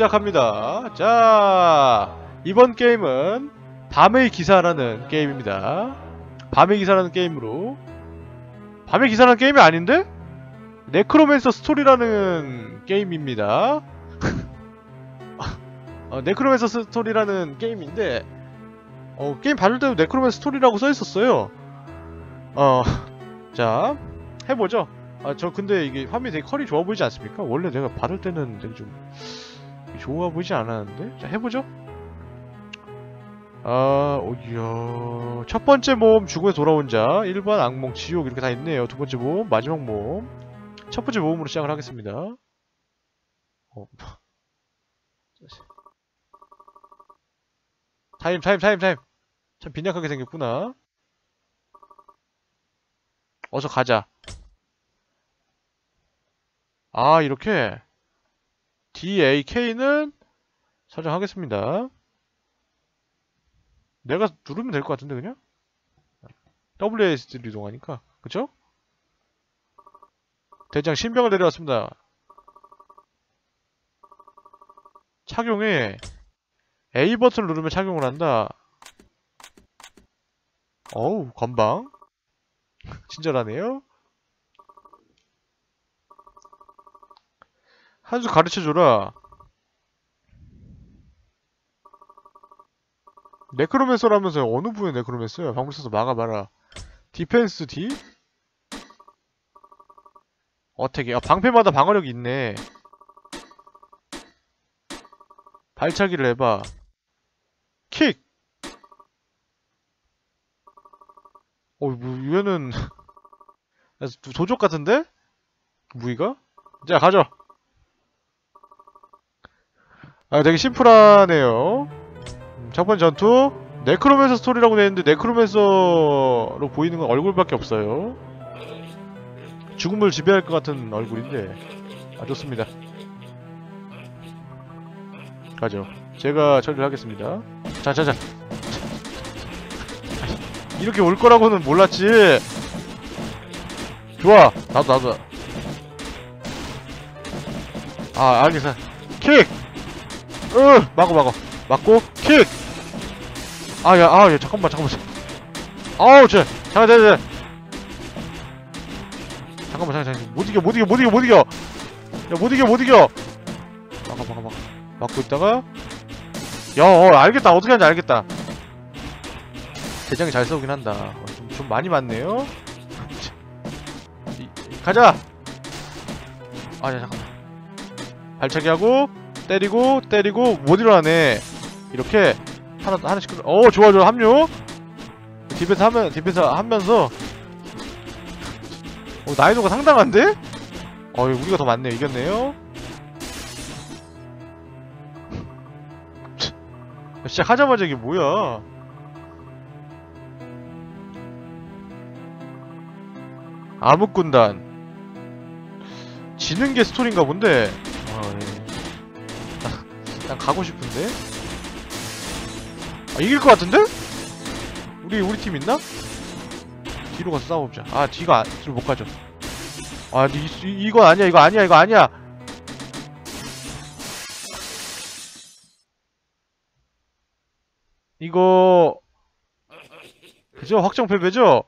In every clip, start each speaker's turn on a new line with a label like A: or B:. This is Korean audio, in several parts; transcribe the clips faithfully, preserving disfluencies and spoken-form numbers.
A: 시작합니다. 자, 이번 게임은 밤의 기사라는 게임입니다. 밤의 기사라는 게임으로 밤의 기사라는 게임이 아닌데? 네크로맨서 스토리라는 게임입니다. 어, 네크로맨서 스토리라는 게임인데 어, 게임 받을 때도 네크로맨서 스토리라고 써있었어요. 어, 자, 해보죠. 아, 저 근데 이게 화면이 되게 컬이 좋아 보이지 않습니까? 원래 내가 받을 때는 되게 좀 좋아 보이지 않았는데? 자, 해보죠. 아, 오이야. 첫 번째 모험, 죽음에 돌아온 자. 일 번 악몽, 지옥, 이렇게 다 있네요. 두 번째 모험, 마지막 모험. 첫 번째 모험으로 시작을 하겠습니다. 어. 타임, 타임, 타임, 타임. 참 빈약하게 생겼구나. 어서 가자. 아, 이렇게 닥는 설정하겠습니다. 내가 누르면 될 것 같은데 그냥? 더블유에이에스디로 이동하니까 그쵸? 대장 신병을 내려왔습니다. 착용해. A 버튼을 누르면 착용을 한다. 어우, 건방. 친절하네요. 한 수 가르쳐줘라. 네크로맨서라면서요. 어느 부에 네크로맨서요? 방울 써서 막아봐라. 디펜스 D? 어택이. 아, 방패마다 방어력이 있네. 발차기를 해봐. 킥! 어, 뭐, 얘는 도적 같은데? 무기가? 자, 가죠. 아, 되게 심플하네요. 첫 번째 전투. 네크로맨서 스토리라고 되어있는데 네크로맨서로 보이는 건 얼굴밖에 없어요. 죽음을 지배할 것 같은 얼굴인데 아, 좋습니다. 가죠. 제가 처리를 하겠습니다. 자자자. 이렇게 올 거라고는 몰랐지. 좋아. 나도 나도. 아, 알겠어. 킥! 으! 막어 막어. 맞고 킥! 아, 야, 아, 야, 잠깐만, 잠깐만. 아우, 쟤. 잠깐, 잠깐, 잠깐. 잠깐만, 잠깐, 잠깐. 못 이겨, 못 이겨, 못 이겨, 못 이겨. 야, 못 이겨, 못 이겨. 막아, 막아, 막아. 막고 있다가. 야, 어, 알겠다. 어떻게 하는지 알겠다. 대장이 잘 싸우긴 한다. 어, 좀, 좀 많이 맞네요. 이, 가자! 아, 야, 잠깐만. 발차기 하고, 때리고, 때리고, 못 일어나네. 이렇게. 하나, 하나씩 끌어. 어, 좋아, 좋아, 합류. 디펜스 하면, 디펜스 하면서. 어, 난이도가 상당한데? 어, 우리가 더 많네요. 이겼네요. 시작하자마자 이게 뭐야. 암흑군단. 지는 게 스토리인가 본데? 아, 예. 난 가고 싶은데? 아, 이길 것 같은데? 우리 우리 팀 있나? 뒤로 가서 싸워보자. 아, 뒤가 안, 뒤로 못 가죠. 아, 이, 이, 이거 아니야, 이거 아니야, 이거 아니야. 이거 그죠? 확정 패배죠?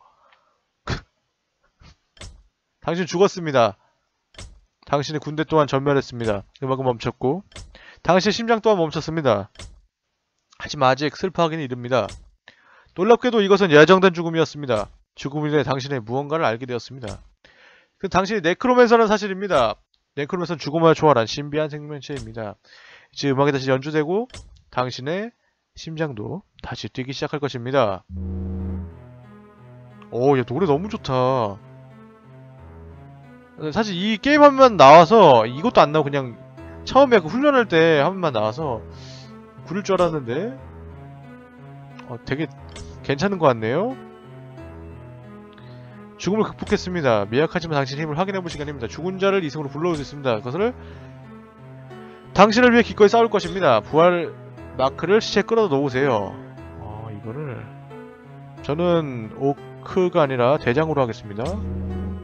A: 당신 죽었습니다. 당신의 군대 또한 전멸했습니다. 음악은 멈췄고 당신의 심장 또한 멈췄습니다. 하지만 아직 슬퍼하기는 이릅니다. 놀랍게도 이것은 예정된 죽음이었습니다. 죽음으로 인해 당신의 무언가를 알게 되었습니다. 그 당신이 네크로맨서라는 사실입니다. 네크로맨서는 죽음을 초월한 신비한 생명체입니다. 이제 음악이 다시 연주되고 당신의 심장도 다시 뛰기 시작할 것입니다. 오, 야, 노래 너무 좋다. 사실 이 게임 한 번만 나와서 이것도 안 나오고 그냥 처음에 그 훈련할 때 한 번만 나와서 구릴 줄 알았는데 어, 되게 괜찮은 것 같네요. 죽음을 극복했습니다. 미약하지만 당신의 힘을 확인해볼 시간입니다. 죽은 자를 이승으로 불러올 수 있습니다. 그것을 당신을 위해 기꺼이 싸울 것입니다. 부활 마크를 시체에 끌어다 놓으세요. 아, 이거를 저는 오크가 아니라 대장으로 하겠습니다.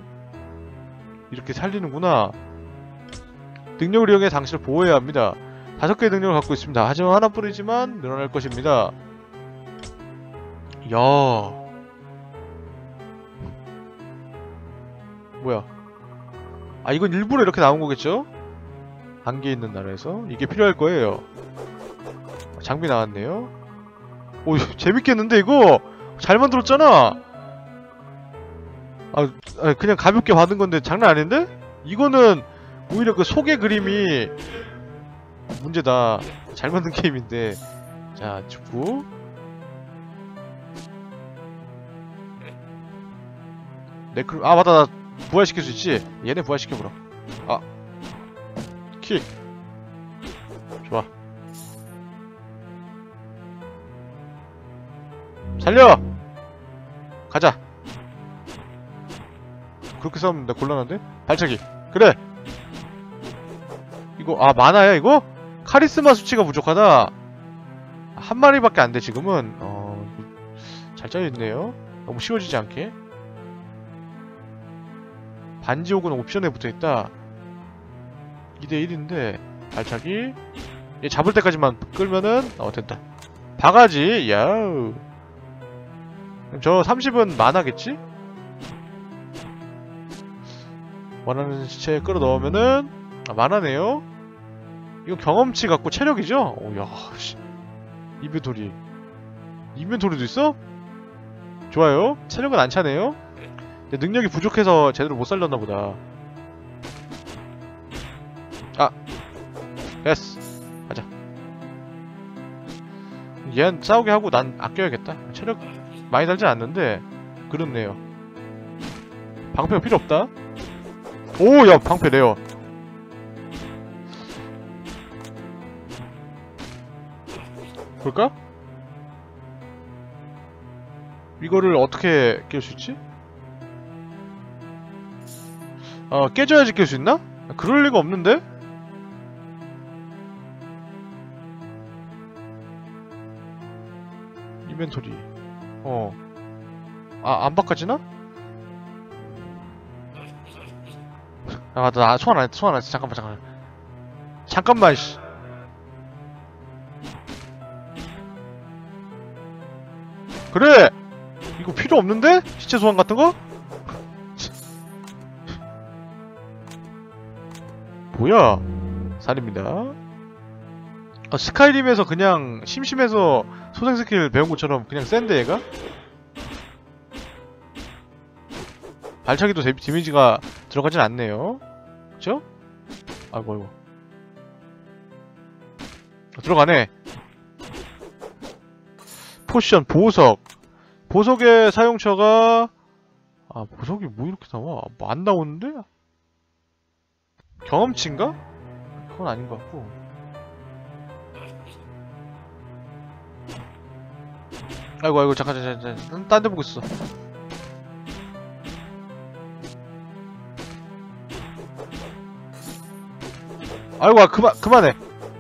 A: 이렇게 살리는구나. 능력을 이용해 당신을 보호해야 합니다. 다섯 개의 능력을 갖고 있습니다. 하지만 하나뿐이지만 늘어날 것입니다. 이야. 뭐야. 아, 이건 일부러 이렇게 나온 거겠죠? 안개 있는 나라에서 이게 필요할 거예요. 장비 나왔네요. 오, 재밌겠는데 이거? 잘 만들었잖아. 아, 아, 그냥 가볍게 받은 건데 장난 아닌데? 이거는 오히려 그 속의 그림이 문제다. 잘 만든 게임인데. 자, 죽고. 네클, 아, 맞다. 나 부활시킬 수 있지? 얘네 부활시켜보라. 아. 킥. 좋아. 살려! 가자. 그렇게 싸우면 나 곤란한데? 발차기. 그래! 이거, 아, 많아요, 이거? 카리스마 수치가 부족하다. 한 마리밖에 안 돼, 지금은. 어, 잘 짜여있네요. 너무 쉬워지지 않게. 반지 혹은 옵션에 붙어있다. 이 대 일인데, 발차기. 얘 잡을 때까지만 끌면은, 어, 됐다. 바가지, 야우. 저 삼십은 만화겠지? 원하는 시체에 끌어 넣으면은, 아, 만화네요? 이거 경험치 갖고 체력이죠? 오야, 씨. 인벤토리. 인벤토리도 있어? 좋아요. 체력은 안 차네요? 근데 능력이 부족해서 제대로 못 살렸나 보다. 아! 됐어. 가자. 얘는 싸우게 하고 난 아껴야겠다. 체력 많이 달진 않는데 그렇네요. 방패가 필요 없다. 오, 야, 방패 레어. 볼까? 이거를 어떻게 깰 수 있지? 어, 깨져야지 깰 수 있나? 그럴 리가 없는데? 인벤토리. 어. 아, 안 바꿔지나? 아, 맞다. 나 소환 안 했다. 소환 안 했어. 잠깐만, 잠깐만. 잠깐만, 씨. 그래! 이거 필요 없는데? 시체 소환 같은 거? 뭐야? 살입니다. 아, 스카이림에서 그냥 심심해서 소생 스킬 배운 것처럼 그냥 센데 얘가? 발차기도 데, 데미지가 들어가진 않네요. 그쵸? 아이고 아이고. 아, 들어가네. 포션, 보석. 보석의 사용처가 아, 보석이 뭐 이렇게 나와? 뭐 안 나오는데? 경험치인가? 그건 아닌 것 같고. 아이고 아이고 잠깐 잠깐 잠깐 딴 데 보고 있어. 아이고, 아, 그만 그만해.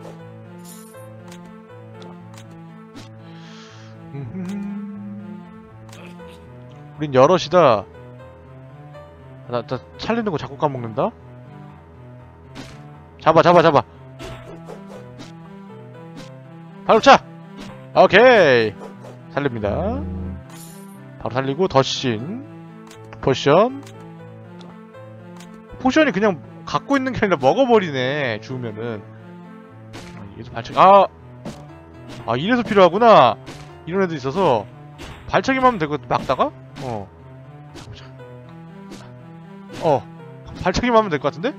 A: 우린 여럿이다. 나, 나 살리는 거 자꾸 까먹는다. 잡아 잡아 잡아. 바로 차. 오케이. 살립니다. 바로 살리고 더신 포션. 포션이 그냥 갖고 있는 게 아니라 먹어버리네. 죽으면은. 아, 이게서 발차기. 아, 아 이래서 필요하구나. 이런 애도 있어서 발차기만 하면 되고 막다가 어. 어. 발차기만 하면 될 것 같은데?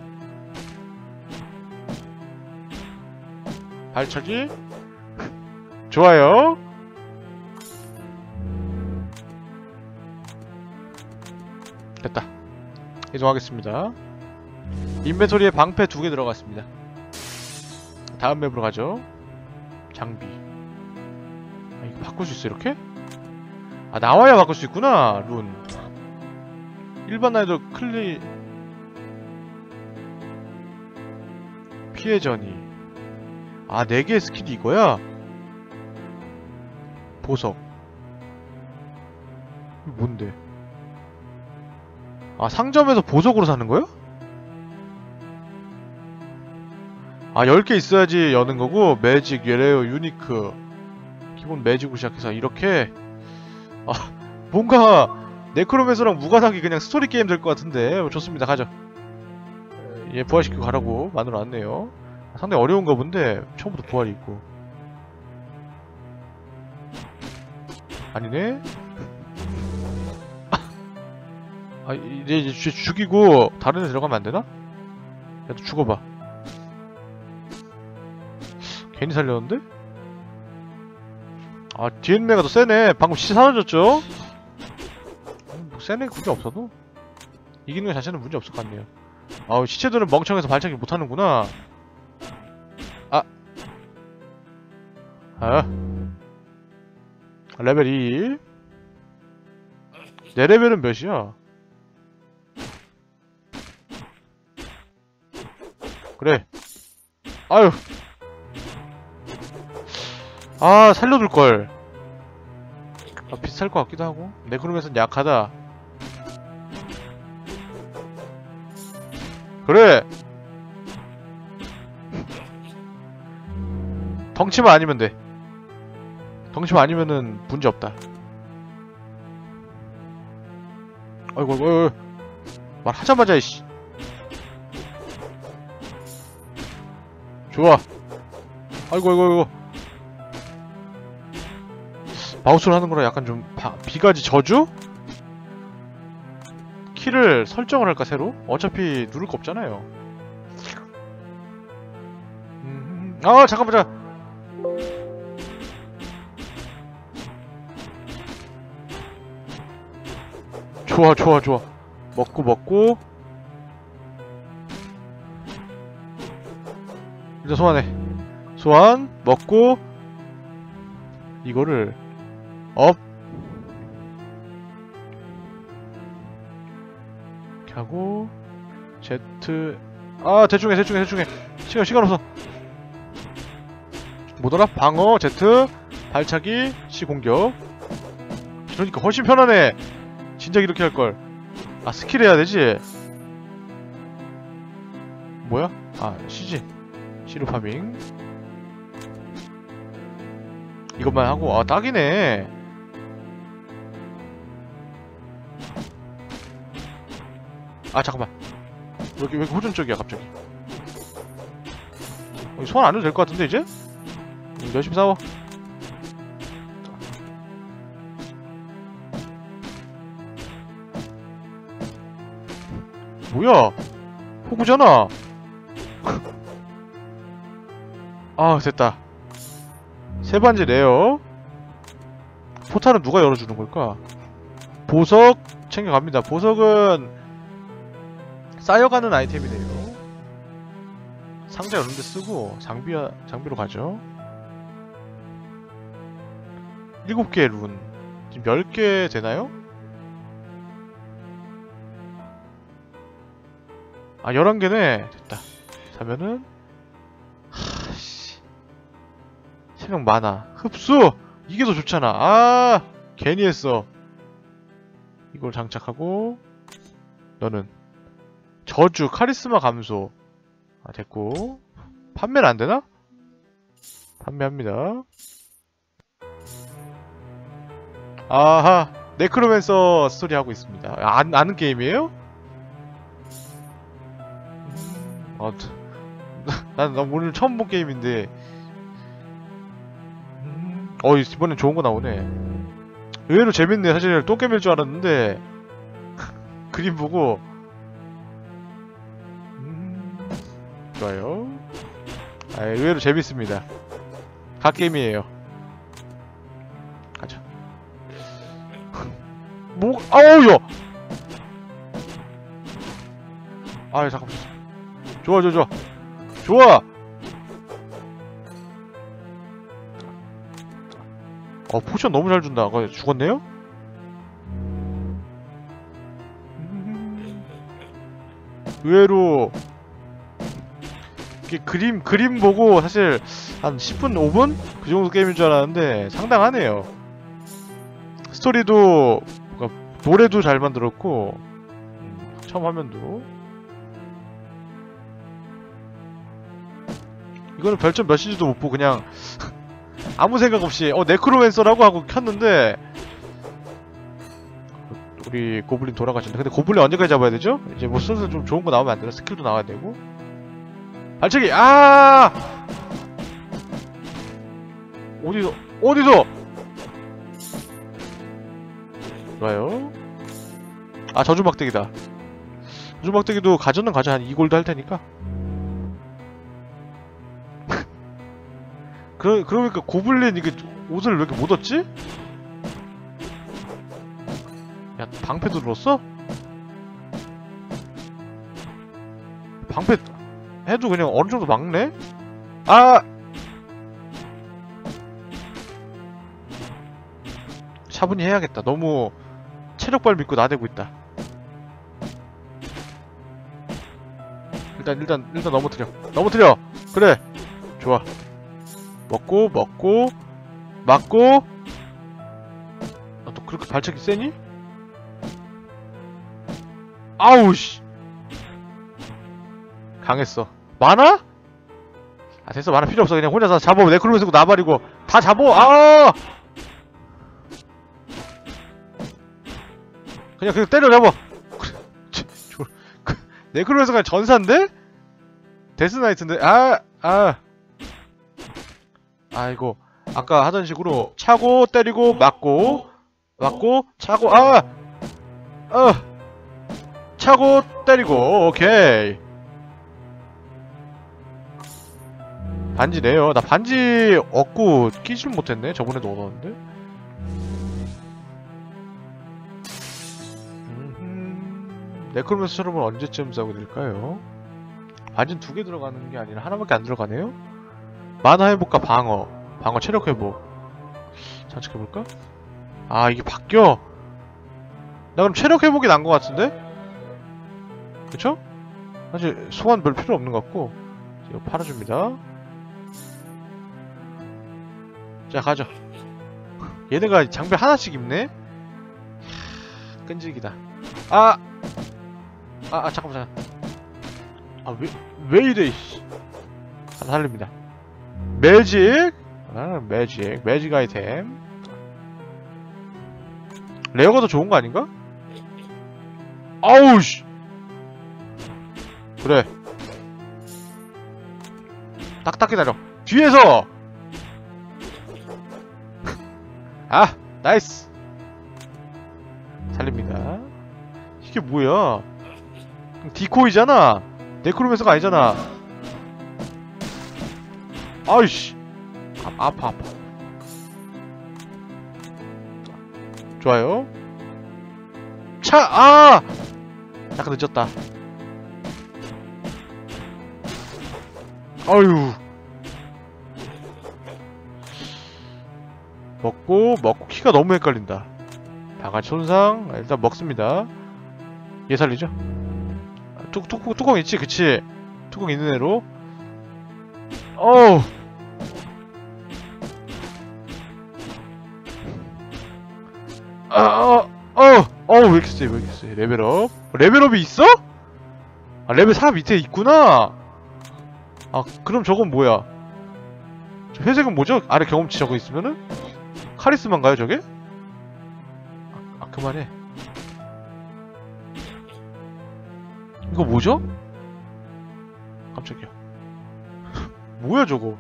A: 발차기. 좋아요. 됐다. 이동하겠습니다. 인벤토리에 방패 두 개 들어갔습니다. 다음 맵으로 가죠. 장비. 아, 이거 바꿀 수 있어 이렇게? 아, 나와야 바꿀 수 있구나. 룬. 일반 난이도 클리 피해 전이. 아, 네 개의 스킬이 이거야? 보석. 이거 뭔데? 아, 상점에서 보석으로 사는 거야? 아, 열 개 있어야지 여는 거고, 매직, 레어, 유니크. 기본 매직으로 시작해서 이렇게. 아, 뭔가 네크로맨서랑 무관하게 그냥 스토리 게임 될 것 같은데. 어, 좋습니다. 가죠. 얘 부활시키고 가라고 만으로 왔네요. 상당히 어려운가 본데 처음부터 부활이 있고. 아니네. 아, 이제, 이제 죽이고 다른 애 들어가면 안 되나? 야, 너 죽어봐. 괜히 살렸는데? 아, 디엔메가 더 세네. 방금 시 사라졌죠? 뭐 세네 굳이 없어도 이기는 것 자체는 문제 없을 것 같네요. 아우, 시체들은 멍청해서 발차기 못하는구나. 아. 아. 레벨 이. 내 레벨은 몇이야? 그래. 아유. 아, 살려둘걸. 아, 비슷할 것 같기도 하고. 네크로맨서는 약하다. 그래. 덩치만 아니면 돼. 덩치만 아니면은 문제없다. 아이고, 아이고, 아이고. 말하자마자 이씨. 좋아. 아이고, 아이고, 아이고. 마우스로 하는 거랑 약간 좀 바, 비가지 저주? 키를 설정을 할까 새로? 어차피 누를 거 없잖아요. 음... 아, 잠깐만. 잠깐. 좋아, 좋아, 좋아. 먹고 먹고. 일단 소환해. 소환 먹고 이거를 업 이렇게 하고 Z. 아, 대충해 대충해 대충해. 시간 시간 없어. 뭐더라? 방어 Z 발차기 C 공격. 그러니까 훨씬 편하네. 진작 이렇게 할걸. 아, 스킬 해야 되지. 뭐야? 아, C지. C로 파밍. 이것만 하고. 아, 딱이네. 아, 잠깐만. 왜 이렇게, 왜 이렇게 호전적이야 갑자기. 어, 소환 안 해도 될 것 같은데 이제? 열심히 싸워. 뭐야? 호구잖아. 아, 됐다. 세 번째 레어. 포탈은 누가 열어주는 걸까? 보석 챙겨갑니다. 보석은 쌓여가는 아이템이네요. 상자 여는 데 쓰고 장비, 장비로 가죠. 일곱 개의 룬. 지금 열 개 되나요? 아, 열한 개네. 됐다. 자면은 하씨, 체력 많아. 흡수! 이게 더 좋잖아. 아, 괜히 했어. 이걸 장착하고 너는 저주, 카리스마 감소. 아, 됐고. 판매는 안 되나? 판매합니다. 아하, 네크로맨서 스토리 하고 있습니다. 아, 안, 아는 게임이에요? 아, 난, 난 오늘 처음 본 게임인데. 음, 어, 이번엔 좋은 거 나오네. 의외로 재밌네. 사실 똥게임일 줄 알았는데 그림 보고. 음, 좋아요. 아, 의외로 재밌습니다. 갓게임이에요. 가자. 뭐, 아우, 야! 아, 잠깐만. 좋아, 좋아, 좋아. 좋아! 어, 포션 너무 잘 준다. 어, 죽었네요? 음... 의외로 이게 그림, 그림 보고 사실 한 십 분, 오 분? 그 정도 게임인 줄 알았는데 상당하네요. 스토리도, 그러니까 노래도 잘 만들었고, 처음 화면도. 이거는 별점 몇인지도 못 보고 그냥 아무 생각 없이 어 네크로맨서라고 하고 켰는데 우리 고블린 돌아가신다. 근데 고블린 언제까지 잡아야 되죠? 이제 뭐 슬슬 좀 좋은 거 나오면 안 되나? 스킬도 나와야 되고. 발차기! 아! 어디서? 어디서? 좋아요. 아, 저주막대기다. 저주막대기도 가전은 가져. 한 이 골드 할 테니까. 그러, 그러니까 고블린 이게 옷을 왜 이렇게 못 얻지? 야, 방패도 들었어? 방패 해도 그냥 어느 정도 막네? 아! 차분히 해야겠다. 너무 체력발 믿고 나대고 있다. 일단 일단 일단 넘어뜨려. 넘어뜨려! 그래! 좋아. 먹고 먹고 맞고. 아, 또 그렇게 발차기 세니? 아우씨! 강했어. 많아? 아 됐어. 많아 필요 없어. 그냥 혼자서 잡아. 네크로맨서 나발이고 다 잡아. 아! 그냥 그냥 때려 잡아. 네크로맨서가 전사인데? 데스나이트인데? 아! 아! 아이고. 아까 하던 식으로 차고 때리고 맞고 맞고 차고 아! 아! 차고 때리고 오케이. 반지 내요. 나 반지 얻고 끼질 못했네. 저번에도 얻었는데. 음흠... 네크로맨서 처럼은 언제쯤 싸게 될까요? 반지는 두 개 들어가는 게 아니라 하나밖에 안 들어가네요? 만화 회복과 방어. 방어 체력 회복. 장착해볼까? 아 이게 바뀌어. 나 그럼 체력 회복이 난 것 같은데? 그쵸? 사실 소환 별 필요 없는 것 같고. 이거 팔아줍니다. 자 가죠. 얘네가 장비 하나씩 입네? 끈질기다. 아! 아, 아 잠깐만 잠깐만. 아 왜, 왜 이래 이씨. 하나 살립니다. 매직! 아 매직. 매직 아이템. 레어가 더 좋은 거 아닌가? 아우씨! 그래. 딱딱 기다려. 뒤에서! 아! 나이스! 살립니다. 이게 뭐야? 디코이잖아? 네크로맨서가 아니잖아. 아이씨! 아, 아파 아파. 좋아요. 차! 아! 약간 늦었다. 아유. 먹고 먹고 키가 너무 헷갈린다. 다같이 손상. 일단 먹습니다. 얘 살리죠? 뚜, 뚜, 뚜껑 있지? 그치? 뚜껑 있는 애로. 어우. 아, 어, 어, 어, 왜 이렇게 세, 왜 이렇게 세. 레벨업. 레벨업이 있어? 아, 레벨 사 밑에 있구나? 아, 그럼 저건 뭐야? 저 회색은 뭐죠? 아래 경험치 저거 있으면은? 카리스마인가요, 저게? 아, 아 그만해. 이거 뭐죠? 깜짝이야. 뭐야, 저거?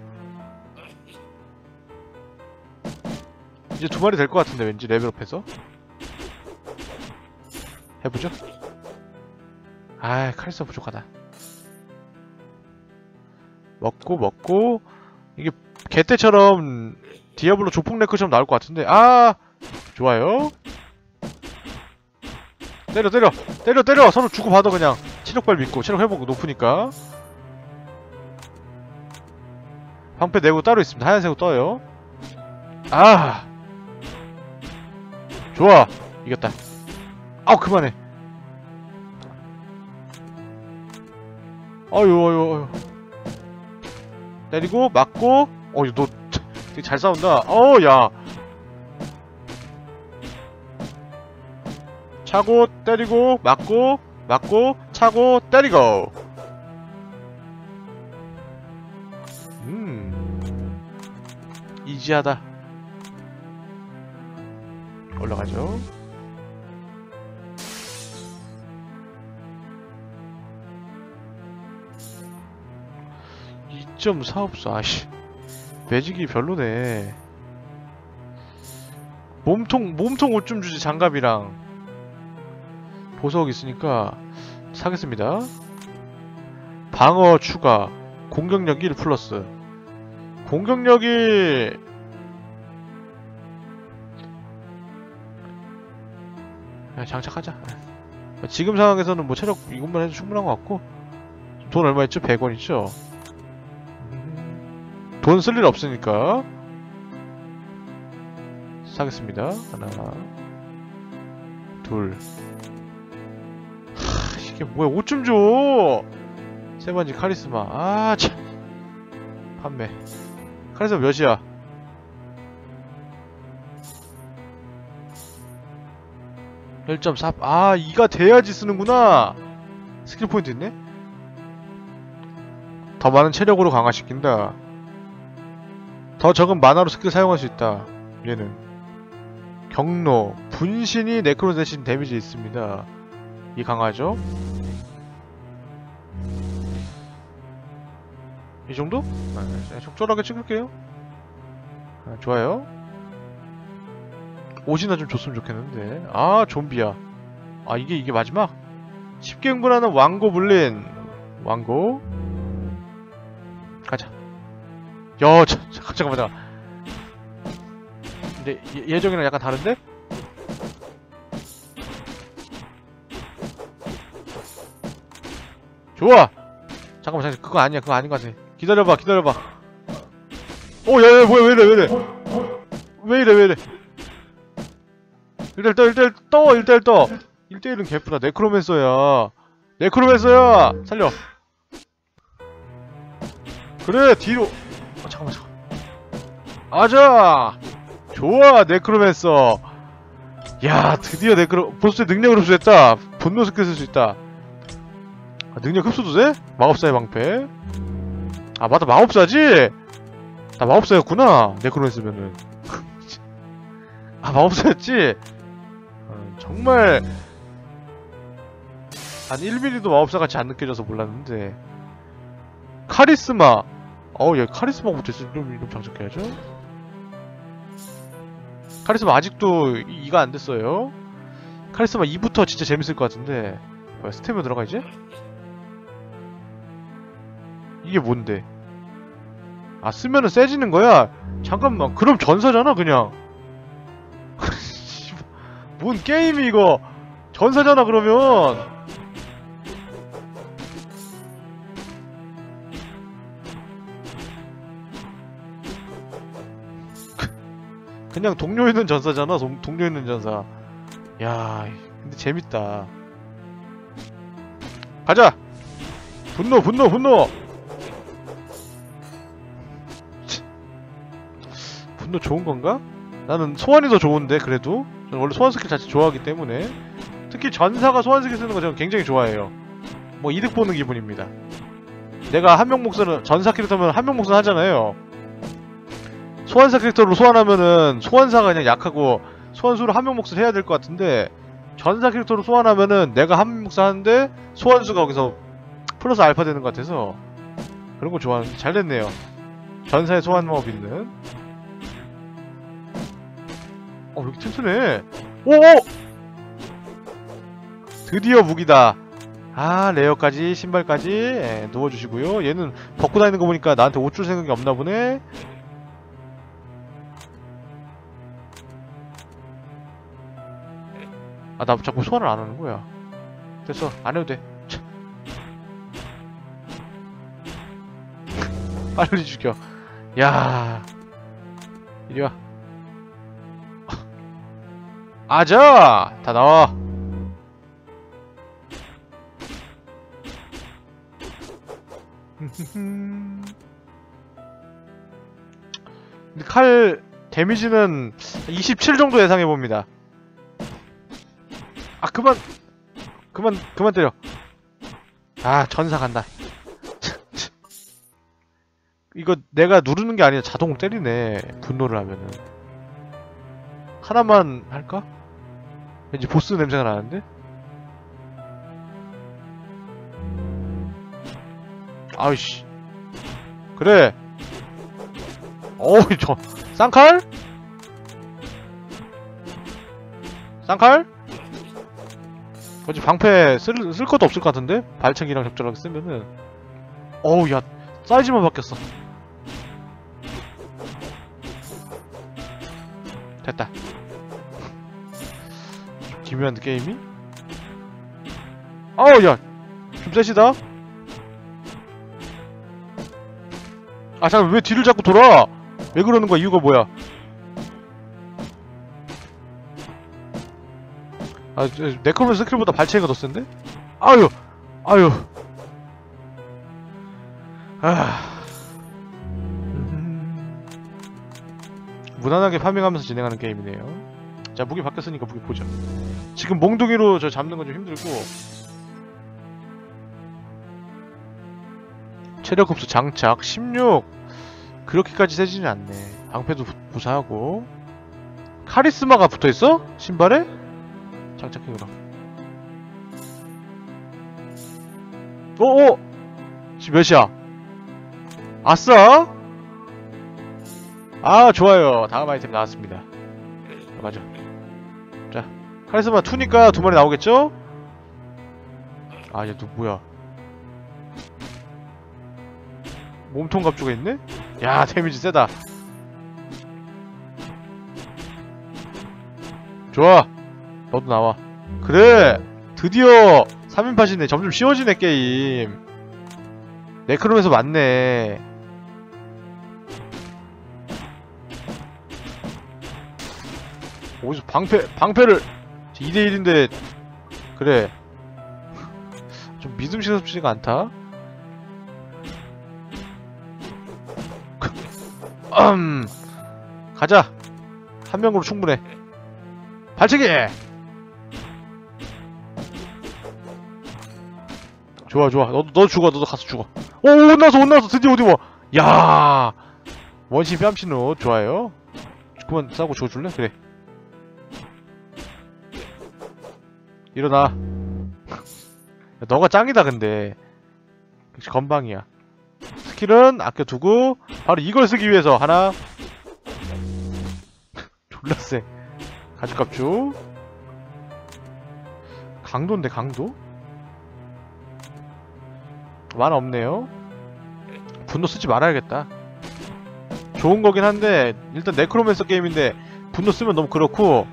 A: 이제 두 마리 될 것 같은데, 왠지 레벨업해서. 해보죠. 아이, 카리스마 부족하다. 먹고, 먹고. 이게, 개떼처럼, 디아블로 조폭네크처럼 나올 것 같은데. 아! 좋아요. 때려, 때려! 때려, 때려! 서로 주고받아, 그냥. 체력발 믿고, 체력 회복 높으니까. 방패 내고 따로 있습니다. 하얀색으로 떠요. 아! 좋아! 이겼다. 아우, 그만해. 어휴, 어휴, 어휴. 때리고, 맞고. 어휴, 너 되게 잘 싸운다. 어, 야. 차고, 때리고, 맞고, 맞고, 차고, 때리고. 음. 이지하다. 올라가죠. 이 점 사업사. 아씨, 매직이 별로네. 몸통 몸통 옷 좀 주지. 장갑이랑 보석 있으니까 사겠습니다. 방어 추가, 공격력 일 플러스. 공격력이 그냥 장착하자. 지금 상황에서는 뭐 체력 이것만 해도 충분한 것 같고. 돈 얼마 있죠? 백 원 있죠? 돈 쓸 일 없으니까 사겠습니다. 하나, 둘. 하, 이게 뭐야? 옷 좀 줘! 세 번째 카리스마. 아, 참. 판매. 카리스마 몇이야? 일 점 사. 아, 이가 돼야지 쓰는구나! 스킬 포인트 있네? 더 많은 체력으로 강화시킨다. 더 적은 만화로 스킬 사용할 수 있다. 얘는 경로, 분신이 네크로 대신 데미지 있습니다. 이 강화죠? 이 정도? 아, 적절하게 찍을게요. 아, 좋아요. 옷이나 좀 줬으면 좋겠는데. 아, 좀비야. 아, 이게 이게 마지막? 쉽게 흥분하는 왕고 불린. 왕고 가자. 야, 자, 잠깐, 잠깐만, 잠깐. 근데 예, 예정이랑 약간 다른데? 좋아! 잠깐만, 잠깐만. 그거 아니야. 그거 아닌 것 같아. 기다려봐, 기다려봐. 오, 야, 야, 뭐야, 왜 이래, 왜 이래. 왜 이래, 왜 이래. 일 대 일 떠, 일 대 일 떠, 일 대 일 떠. 일 대 일은 개프다. 네크로맨서야. 네크로맨서야! 살려. 그래, 뒤로. 아, 잠깐만, 잠깐만. 아자! 좋아, 네크로맨서. 야, 드디어 네크로, 보스의 능력을 흡수했다. 분노 스킬 쓸 수 있다. 아, 능력 흡수도 돼? 마법사의 방패. 아, 맞다, 마법사지? 나 마법사였구나, 네크로맨서면은. 아, 마법사였지? 어, 정말 한 일 밀리미터도 마법사같이 안 느껴져서 몰랐는데. 카리스마. 어우, 얘 카리스마부터 있으면 이름, 이름 장착해야죠. 카리스마 아직도 이가 안 됐어요. 카리스마 이부터 진짜 재밌을 것 같은데. 뭐야, 스태미나 들어가 이제? 이게 뭔데? 아, 쓰면은 세지는 거야? 잠깐만, 그럼 전사잖아 그냥. 뭔 게임이 이거. 전사잖아 그러면. 그냥 동료 있는 전사잖아. 동, 동료 있는 전사. 야, 근데 재밌다. 가자. 분노, 분노, 분노. 분노 좋은 건가? 나는 소환이 더 좋은데 그래도. 저는 원래 소환 스킬 자체 좋아하기 때문에. 특히 전사가 소환 스킬 쓰는 거 저는 굉장히 좋아해요. 뭐 이득 보는 기분입니다. 내가 한 명 목소는 전사 캐릭터면 한 명 목소 하잖아요. 소환사 캐릭터로 소환하면은 소환사가 그냥 약하고 소환수를 한 명 몫을 해야 될 것 같은데, 전사 캐릭터로 소환하면은 내가 한 명 몫을 하는데 소환수가 거기서 플러스 알파 되는 것 같아서 그런 거 좋아하는데 잘 됐네요. 전사의 소환 마법 있는. 어, 왜 이렇게 튼튼해? 오오! 드디어 무기다. 아, 레어까지 신발까지 예, 넣어주시고요. 얘는 벗고 다니는 거 보니까 나한테 옷 줄 생각이 없나 보네. 아, 나 자꾸 소환을 안 하는 거야. 됐어, 안 해도 돼. 빨리 죽여. 야, 이리 와. 아자! 다 나와. 근데 칼 데미지는 이십칠 정도 예상해봅니다. 아, 그만! 그만, 그만 때려. 아, 전사 간다. 이거 내가 누르는 게 아니라 자동으로 때리네. 분노를 하면은. 하나만 할까? 왠지 보스 냄새가 나는데? 아이씨. 그래. 어이, 저, 쌍칼? 쌍칼? 어찌 방패 쓸, 쓸 것도 없을 것 같은데? 발차기랑 적절하게 쓰면은. 어우, 야, 사이즈만 바뀌었어. 됐다. 좀 기묘한데, 게임이? 어우, 야, 좀 세시다? 아, 잠깐, 왜 뒤를 자꾸 돌아? 왜 그러는 거야? 이유가 뭐야? 아, 네크로맨 스킬보다 발차기가 더 센데? 아유! 아유! 아. 음... 무난하게 파밍하면서 진행하는 게임이네요. 자, 무기 바뀌었으니까 무기 보자. 지금 몽둥이로 저 잡는 건 좀 힘들고. 체력 흡수 장착 십육. 그렇게까지 세지는 않네. 방패도 부, 부사하고. 카리스마가 붙어있어? 신발에? 장착해 그럼. 어어! 지금 몇이야? 아싸! 아, 좋아요. 다음 아이템 나왔습니다. 아, 맞아. 자, 카리스마 이니까 두 마리 나오겠죠? 아, 얘 또 뭐야? 몸통 갑주가 있네? 야, 데미지 세다. 좋아. 너도 나와. 그래! 드디어 삼 인팟이네. 점점 쉬워지네, 게임. 네크롬에서 맞네. 어디서 방패, 방패를 이 대 일인데 그래. 좀 믿음직스럽지가 않다. 음, 가자. 한 명으로 충분해. 발차기! 좋아 좋아. 너도 너도 죽어. 너도 가서 죽어. 오, 못 나왔어 못 나왔어. 드디어 어디 와. 야, 원신 뺨치노 좋아요. 그만 싸고 죽어줄래? 그래. 일어나. 야, 너가 짱이다 근데. 역시 건방이야. 스킬은 아껴두고 바로 이걸 쓰기 위해서 하나. 졸라 쎄. 가죽갑주. 강도인데 강도? 만화 없네요. 분노 쓰지 말아야겠다. 좋은 거긴 한데 일단 네크로맨서 게임인데 분노 쓰면 너무 그렇고.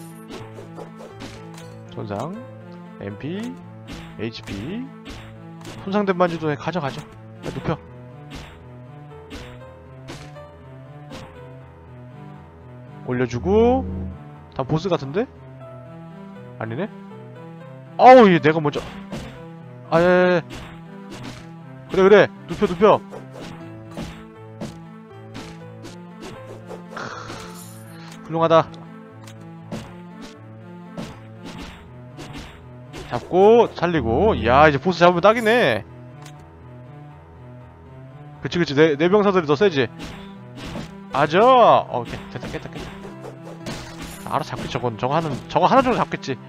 A: 손상 엠피 에이치피 손상된 반지도 가져가죠. 야, 눕혀. 올려주고. 다 보스 같은데? 아니네? 아우, 얘 내가 먼저. 아, 예, 예. 그래, 그래. 눕혀, 눕혀. 크, 훌륭하다. 잡고, 살리고. 이야, 이제 보스 잡으면 딱이네. 그치, 그치. 내, 내 병사들이 더 세지. 아죠. 어, 오케이. 됐다, 깼다, 깼다. 알아서 잡겠지. 저건 저거 하는 저거 하나 정도 잡겠지.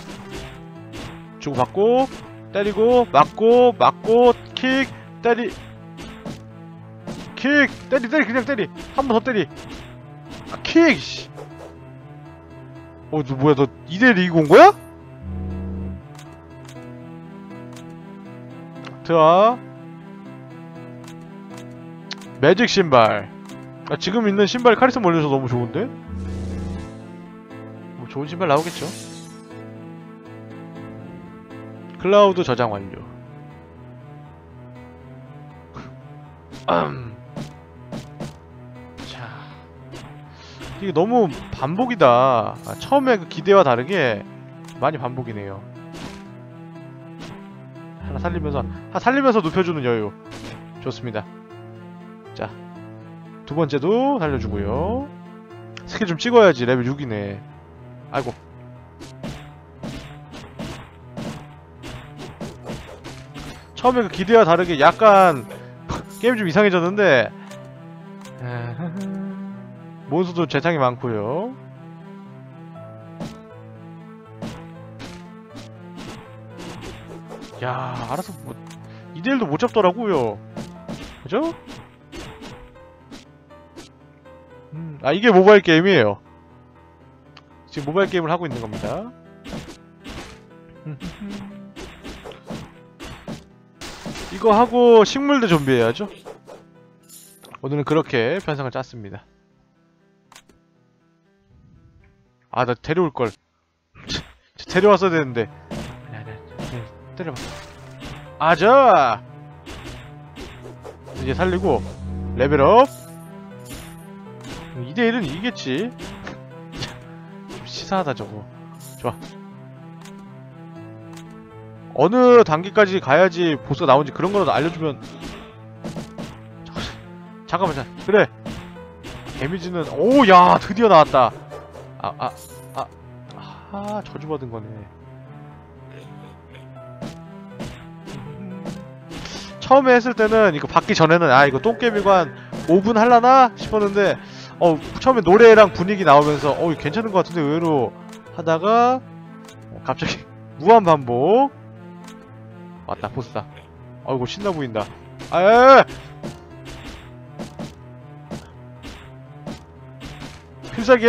A: 주고받고 때리고 맞고 맞고 킥 때리 킥 때리 때리 그냥 때리 한 번 더 때리. 아, 킥. 씨. 어, 너 뭐야? 너 이 대 일 이기고 온 거야? 드아 매직 신발. 아, 지금 있는 신발 카리스마 올려서 너무 좋은데? 뭐 좋은 신발 나오겠죠? 클라우드 저장 완료. 음. 자, 이게 너무 반복이다. 아, 처음에 그 기대와 다르게 많이 반복이네요. 하나 살리면서 하나 살리면서 눕혀주는 여유. 좋습니다. 자, 두 번째도 살려주고요. 스킬 좀 찍어야지. 레벨 육이네. 아이고. 처음에 그 기대와 다르게 약간 게임이 좀 이상해졌는데 몬스터도 재상이 많고요. 야, 알아서 뭐 이 대 일도 못 잡더라고요. 그죠? 음, 아, 이게 모바일 게임이에요. 지금 모바일 게임을 하고 있는 겁니다. 이거 하고 식물대 좀비 해야죠. 오늘은 그렇게 편성을 짰습니다. 아, 나 데려올걸. 데려왔어야 되는데. 아니, 아니, 아니, 때려봐. 아자! 이제 살리고, 레벨업! 이 대 일은 이기겠지. 좀 치사하다, 저거. 좋아. 어느 단계까지 가야지 보스가 나오는지 그런 거라도 알려주면. 잠깐만, 잠깐만. 그래. 데미지는, 오, 야, 드디어 나왔다. 아, 아, 아, 아, 저주받은 거네. 처음에 했을 때는 이거 받기 전에는 아 이거 똥게임이고 한 오 분 할라나 싶었는데 어 처음에 노래랑 분위기 나오면서 어 괜찮은 것 같은데 의외로 하다가 갑자기 무한 반복. 왔다 보스다. 어이구 신나 보인다. 아야야야! 필살기!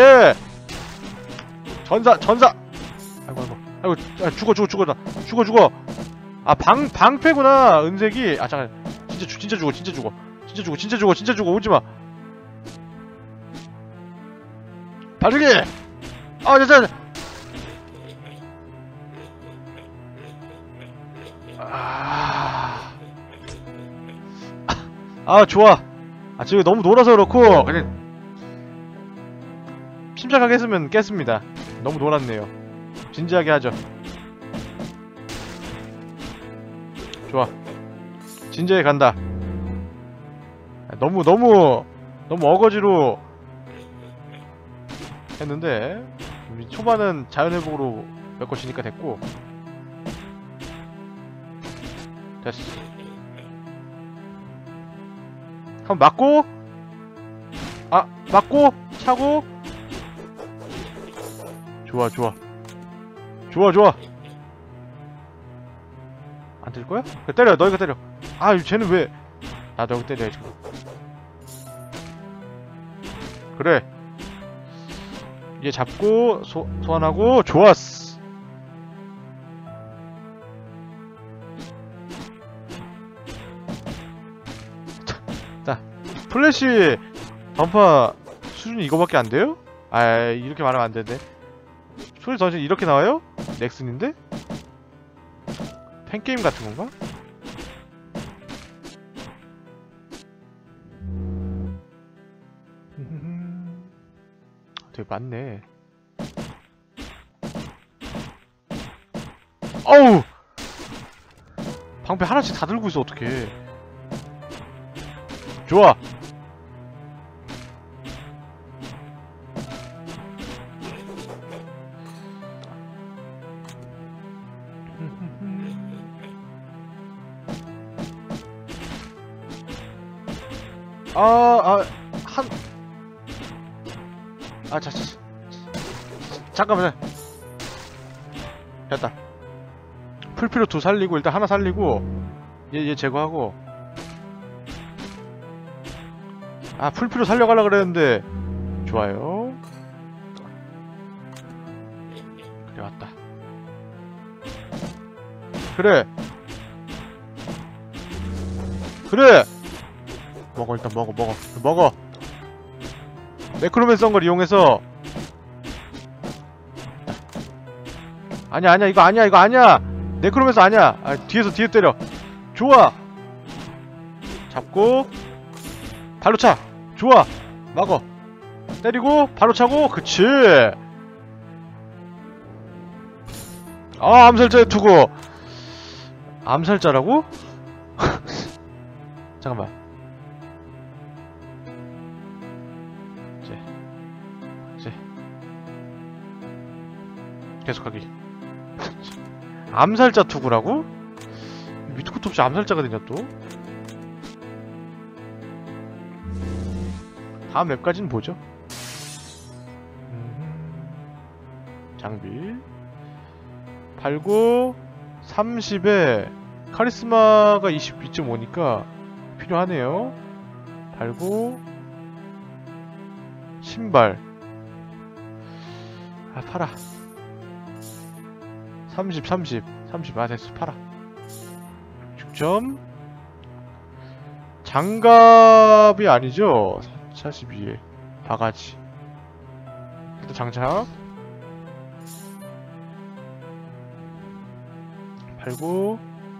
A: 전사 전사! 아이고 아이고 아이고 아, 죽어 죽어 죽어 나 죽어 죽어. 아, 방, 방패구나, 은색이. 아, 잠깐. 진짜, 죽, 진짜 죽어, 진짜 죽어. 진짜 죽어, 진짜 죽어, 진짜 죽어, 오지마. 발주기! 아, 자, 자, 자. 아, 아, 좋아. 아, 지금 너무 놀아서 그렇고, 그냥, 침착하게 했으면 깼습니다. 너무 놀았네요. 진지하게 하죠. 좋아. 진지하게 간다. 너무 너무 너무 어거지로 했는데 우리 초반은 자연회복으로 몇 것이니까 됐고 됐어. 한번 맞고 아 맞고 차고 좋아 좋아 좋아 좋아. 안 될 거야? 그래, 때려. 너희가 때려. 아, 쟤는 왜? 나도 여기 때려야지. 그래. 얘 잡고 소, 소환하고 좋았어. 자, 플래시 던파 수준이 이거밖에 안 돼요? 아, 이렇게 말하면 안 되는데. 소리 던진 이렇게 나와요? 넥슨인데? 팬게임 같은 건가? 되게 많네. 어우! 방패 하나씩 다 들고 있어, 어떡해. 좋아! 아, 아, 한, 아, 자, 자, 자. 잠깐만. 됐다. 풀피로 두 살리고, 일단 하나 살리고, 얘, 얘 제거하고. 아, 풀피로 살려가려고 그랬는데, 좋아요. 그래, 왔다. 그래! 그래! 먹어 일단 먹어 먹어 먹어. 네크로맨 썬 걸 이용해서 아니야 아니야 이거 아니야 이거 아니야. 네크로맨서 아니야. 아, 뒤에서 뒤에 때려. 좋아. 잡고 발로 차. 좋아. 막어. 때리고 발로 차고. 그치. 아 암살자에 두고. 암살자라고? 잠깐만. 계속하기. 암살자 투구라고? 밑도 끝도 없이 암살자가 되냐 또? 다음 맵까지는 보죠. 장비 팔고 삼십에 카리스마가 이십이 점 오니까 필요하네요. 팔고 신발 아 팔아. 삼십 삼십 삼십 아 됐어 팔아. 육 점 장갑이 아니죠. 사십이에 바가지 일단 장착 팔고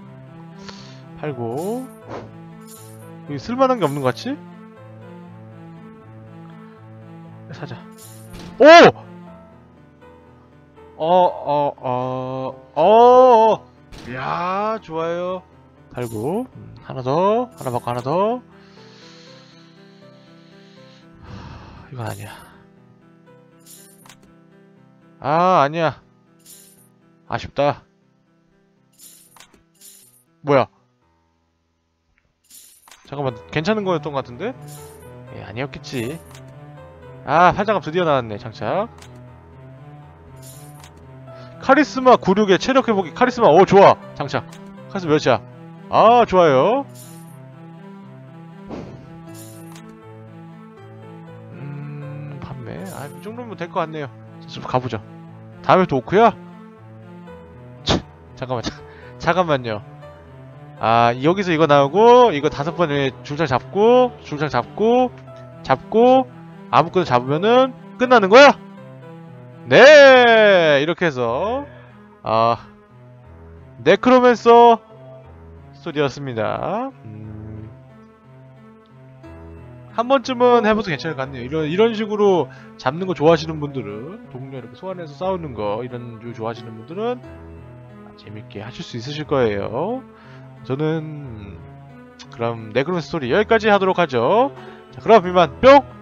A: 팔고 여기 쓸만한 게 없는 것 같지? 사자. 오! 어, 어, 어, 어, 어, 야, 좋아요. 팔고, 음, 하나 더, 하나 받고 하나 더. 하, 이건 아니야. 아, 아니야. 아쉽다. 뭐야? 잠깐만, 괜찮은 거였던 것 같은데? 예, 아니었겠지. 아, 팔장갑 드디어 나왔네, 장착. 카리스마 구십육에 체력 회복이, 카리스마, 오, 좋아! 장착. 카리스마 몇이야? 아, 좋아요. 음, 판매. 아, 이 정도면 될 것 같네요. 좀 가보자. 다음에 또 오크야? 잠깐만, 자, 잠깐만요. 아, 여기서 이거 나오고, 이거 다섯 번에 줄창 잡고, 줄창 잡고, 잡고, 아무거나 잡으면은 끝나는 거야? 네! 이렇게 해서, 아, 네크로맨서 스토리였습니다. 음, 한 번쯤은 해봐도 괜찮을 것 같네요. 이런, 이런 식으로 잡는 거 좋아하시는 분들은, 동료 이렇게 소환해서 싸우는 거, 이런 류 좋아하시는 분들은 재밌게 하실 수 있으실 거예요. 저는, 그럼 네크로맨서 스토리 여기까지 하도록 하죠. 자, 그럼 이만 뿅!